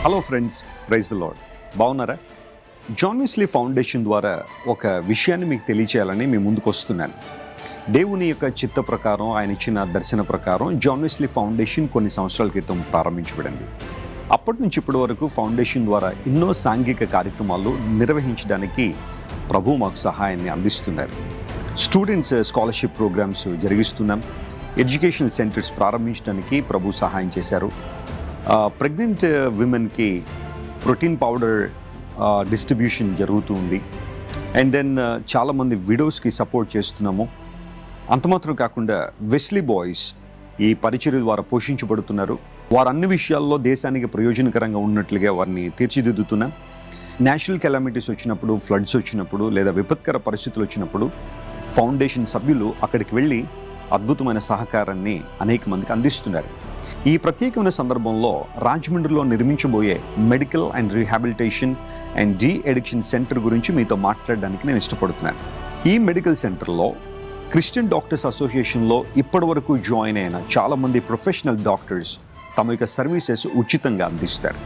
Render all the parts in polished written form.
Hello friends, praise the lord. బాగున్నారా? John Wesley foundation ద్వారా ఒక విషయాన్ని మీకు తెలియచేయాలని మీ ముందుకు వస్తున్నాను. దేవుని యొక్క చిత్త ప్రకారం, ఆయన ఇచ్చిన దర్శన ప్రకారం జాన్ వెస్లీ ఫౌండేషన్ కొన్ని సంవత్సరాల క్రితం ప్రారంభించబడింది. అప్పటి నుంచి ఇప్పటి వరకు ఫౌండేషన్ ద్వారా ఎన్నో సాంఘిక కార్యక్రమాలు నిర్వహించడానికి ప్రభు మాకు సహాయాన్ని అందిస్తున్నారు. స్టూడెంట్స్ స్కాలర్షిప్ ప్రోగ్రామ్స్ జరిగిస్తున్నాం. ఎడ్యుకేషనల్ సెంటర్స్ ప్రారంభించడానికి ప్రభు సహాయం చేశారు. ప్రెగ్నెంట్ విమెన్కి ప్రోటీన్ పౌడర్ డిస్ట్రిబ్యూషన్ జరుగుతుంది. అండ్ దెన్ చాలామంది విడోస్కి సపోర్ట్ చేస్తున్నాము. అంత మాత్రం కాకుండా వెస్లీ బాయ్స్ ఈ పరిచర్య ద్వారా పోషించబడుతున్నారు. వారు అన్ని విషయాల్లో దేశానికి ప్రయోజనకరంగా ఉన్నట్లుగా వారిని తీర్చిదిద్దుతున్నాం. నేచురల్ కెలామిటీస్ వచ్చినప్పుడు, ఫ్లడ్స్ వచ్చినప్పుడు లేదా విపత్కర పరిస్థితులు వచ్చినప్పుడు ఫౌండేషన్ సభ్యులు అక్కడికి వెళ్ళి అద్భుతమైన సహకారాన్ని అనేక మందికి అందిస్తున్నారు. ఈ ప్రత్యేకమైన సందర్భంలో రాజమండ్రిలో నిర్మించబోయే medical and rehabilitation and de addiction center గురించి మీతో మాట్లాడడానికి నేను ఇష్టపడుతున్నాను. ఈ మెడికల్ సెంటర్లో క్రిస్టియన్ డాక్టర్స్ అసోసియేషన్లో ఇప్పటి వరకు జాయిన్ అయిన చాలామంది ప్రొఫెషనల్ డాక్టర్స్ తమ యొక్క సర్వీసెస్ ఉచితంగా అందిస్తారు.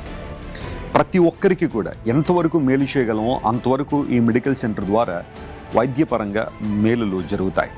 ప్రతి ఒక్కరికి కూడా ఎంతవరకు మేలు చేయగలమో అంతవరకు ఈ మెడికల్ సెంటర్ ద్వారా వైద్యపరంగా మేలులు జరుగుతాయి.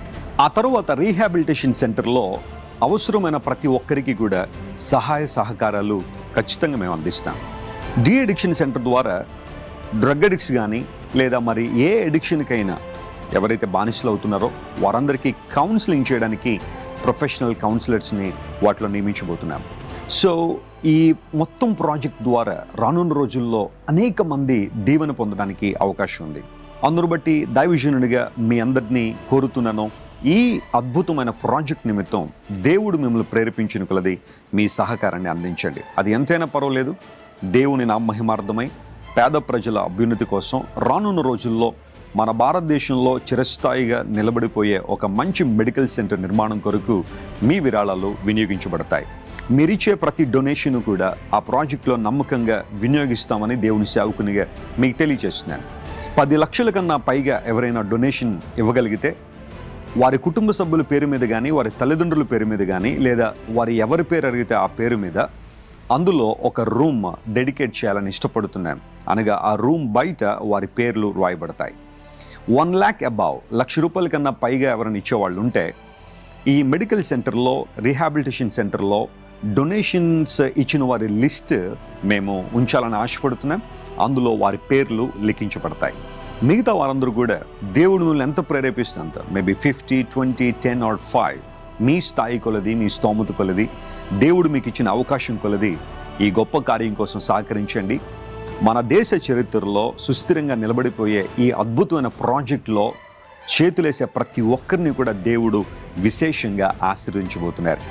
ఆ తర్వాత రీహాబిలిటేషన్ సెంటర్లో అవసరమైన ప్రతి ఒక్కరికి కూడా సహాయ సహకారాలు ఖచ్చితంగా మేము అందిస్తాం. డీ అడిక్షన్ సెంటర్ ద్వారా డ్రగ్ అడిక్ట్స్ కానీ లేదా మరి ఏ అడిక్షన్కైనా ఎవరైతే బానిసలు అవుతున్నారో వారందరికీ కౌన్సిలింగ్ చేయడానికి ప్రొఫెషనల్ కౌన్సిలర్స్ని వాటిలో నియమించబోతున్నాం. సో ఈ మొత్తం ప్రాజెక్ట్ ద్వారా రానున్న రోజుల్లో అనేక మంది దీవెన పొందడానికి అవకాశం ఉంది. అందును బట్టి దైవజనుడిగా మీ అందరినీ కోరుతున్నాను, ఈ అద్భుతమైన ప్రాజెక్ట్ నిమిత్తం దేవుడు మిమ్మల్ని ప్రేరేపించిన కొలది మీ సహకారాన్ని అందించండి. అది ఎంతైనా పర్వాలేదు. దేవుని నామహిమార్థమై పేద ప్రజల అభ్యున్నతి కోసం రానున్న రోజుల్లో మన భారతదేశంలో చిరస్థాయిగా నిలబడిపోయే ఒక మంచి మెడికల్ సెంటర్ నిర్మాణం కొరకు మీ విరాళాలు వినియోగించబడతాయి. మీరిచ్చే ప్రతి డొనేషన్ కూడా ఆ ప్రాజెక్టులో నమ్మకంగా వినియోగిస్తామని దేవుని సేవకునిగా మీకు తెలియజేస్తున్నాను. 10 లక్షల కన్నా పైగా ఎవరైనా డొనేషన్ ఇవ్వగలిగితే వారి కుటుంబ సభ్యుల పేరు మీద కానీ, వారి తల్లిదండ్రుల పేరు మీద కానీ, లేదా వారి ఎవరి పేరు అడిగితే ఆ పేరు మీద అందులో ఒక రూమ్ డెడికేట్ చేయాలని ఇష్టపడుతున్నాను. అనగా ఆ రూమ్ బయట వారి పేర్లు రాయబడతాయి. 1 lakh అబౌవ్, ₹1,00,000 కన్నా పైగా ఎవరైనా ఇచ్చేవాళ్ళు ఉంటే ఈ మెడికల్ సెంటర్లో, రీహాబిలిటేషన్ సెంటర్లో డొనేషన్స్ ఇచ్చిన వారి లిస్ట్ మేము ఉంచాలని ఆశపడుతున్నాం. అందులో వారి పేర్లు లిఖించబడతాయి. మిగతా వారందరూ కూడా దేవుడు మిమ్మల్ని ఎంత ప్రేరేపిస్తుందంత, మేబీ 50, 20, 10 or 5 మీ స్థాయి కొలది, మీ స్తోమత కొలది, దేవుడు మీకు ఇచ్చిన అవకాశం కొలది ఈ గొప్ప కార్యం కోసం సహకరించండి. మన దేశ చరిత్రలో సుస్థిరంగా నిలబడిపోయే ఈ అద్భుతమైన ప్రాజెక్టులో చేతులేసే ప్రతి ఒక్కరిని కూడా దేవుడు విశేషంగా ఆశీర్వదించబోతున్నారు.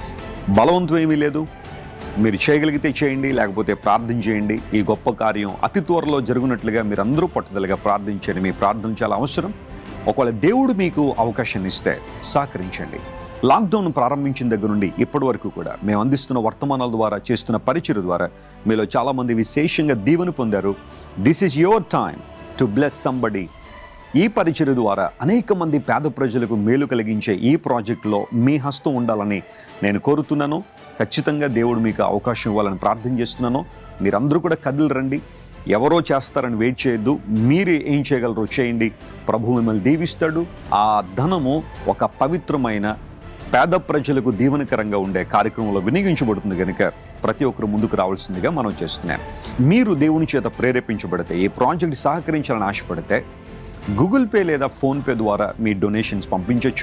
బలవంతం ఏమీ లేదు. మీరు చేయగలిగితే చేయండి, లేకపోతే ప్రార్థన చేయండి. ఈ గొప్ప కార్యం అతి త్వరలో జరుగునట్లుగా మీరందరూ పట్టుదలగా ప్రార్థించండి. మీ ప్రార్థన చాలా అవసరం. ఒకవేళ దేవుడు మీకు అవకాశాన్ని ఇస్తే సహకరించండి. లాక్డౌన్ ప్రారంభించిన దగ్గర నుండి ఇప్పటి వరకు కూడా మేము అందిస్తున్న వర్తమానాల ద్వారా, చేస్తున్న పరిచర్య ద్వారా మీలో చాలామంది విశేషంగా దీవెన పొందారు. This is your time to bless somebody. ఈ పరిచర్య ద్వారా అనేక మంది పేద ప్రజలకు మేలు కలిగించే ఈ ప్రాజెక్టులో మీ హస్తం ఉండాలని నేను కోరుతున్నాను. ఖచ్చితంగా దేవుడు మీకు అవకాశం ఇవ్వాలని ప్రార్థన చేస్తున్నాను. మీరందరూ కూడా కదిలి రండి. ఎవరో చేస్తారని వెయిట్ చేయొద్దు. మీరు ఏం చేయగలరో చేయండి. ప్రభు మిమ్మల్ని దీవిస్తాడు. ఆ ధనము ఒక పవిత్రమైన పేద ప్రజలకు దీవెనకరంగా ఉండే కార్యక్రమంలో వినియోగించబడుతుంది కనుక ప్రతి ఒక్కరు ముందుకు రావాల్సిందిగా మనం చేస్తున్నాం. మీరు దేవుని చేత ప్రేరేపించబడితే, ఈ ప్రాజెక్ట్ సహకరించాలని ఆశపడితే గూగుల్ పే లేదా ఫోన్పే ద్వారా మీ డొనేషన్స్ పంపించవచ్చు.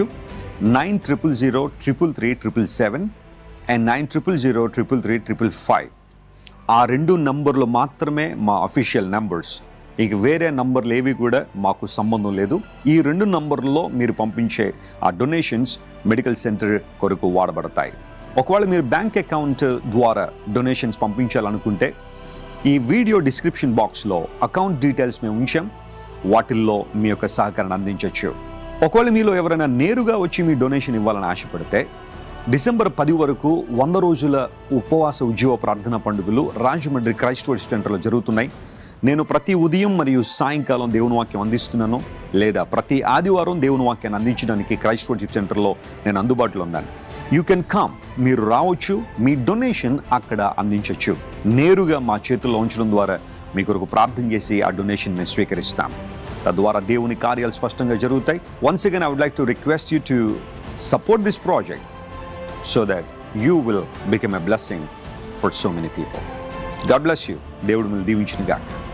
9000333377 అండ్ 9000333355 ఆ 2 నంబర్లు మాత్రమే మా అఫీషియల్ నంబర్స్. ఇక వేరే నంబర్లు ఏవి కూడా మాకు సంబంధం లేదు. ఈ 2 నంబర్లలో మీరు పంపించే ఆ డొనేషన్స్ మెడికల్ సెంటర్ కొరకు వాడబడతాయి. ఒకవేళ మీరు బ్యాంక్ అకౌంట్ ద్వారా డొనేషన్స్ పంపించాలనుకుంటే ఈ వీడియో డిస్క్రిప్షన్ బాక్స్లో అకౌంట్ డీటెయిల్స్ మేము ఉంచాం. వాటిల్లో మీ యొక్క సహకారాన్ని అందించవచ్చు. ఒకవేళ మీలో ఎవరైనా నేరుగా వచ్చి మీ డొనేషన్ ఇవ్వాలని ఆశపడితే డిసెంబర్ 10 వరకు 100 రోజుల ఉపవాస ఉద్యోగ ప్రార్థనా పండుగలు రాజమండ్రి క్రైస్ట్ వర్షిప్ సెంటర్లో జరుగుతున్నాయి. నేను ప్రతి ఉదయం మరియు సాయంకాలం దేవుని వాక్యం అందిస్తున్నాను, లేదా ప్రతి ఆదివారం దేవుని వాక్యాన్ని అందించడానికి క్రైస్ట్ వర్షిప్ సెంటర్లో నేను అందుబాటులో ఉన్నాను. యూ కెన్ కమ్, మీరు రావచ్చు, మీ డొనేషన్ అక్కడ అందించవచ్చు. నేరుగా మా చేతుల్లో ఉంచడం ద్వారా మీ కొరకు ప్రార్థన చేసి ఆ డొనేషన్ మేము స్వీకరిస్తాం. తద్వారా దేవుని కార్యాలు స్పష్టంగా జరుగుతాయి. Once again I would like to request you to support this project so that you will become a blessing for so many people. God bless you. దేవుడు మిమ్మల్ని దీవించును గాక.